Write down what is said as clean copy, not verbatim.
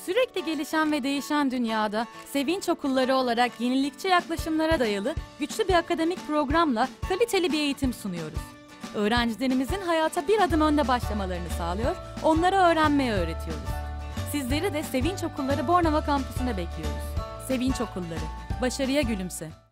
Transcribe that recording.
Sürekli gelişen ve değişen dünyada Sevinç Okulları olarak yenilikçi yaklaşımlara dayalı güçlü bir akademik programla kaliteli bir eğitim sunuyoruz. Öğrencilerimizin hayata bir adım önde başlamalarını sağlıyor, onlara öğrenmeyi öğretiyoruz. Sizleri de Sevinç Okulları Bornova kampüsüne bekliyoruz. Sevinç Okulları, başarıya gülümse.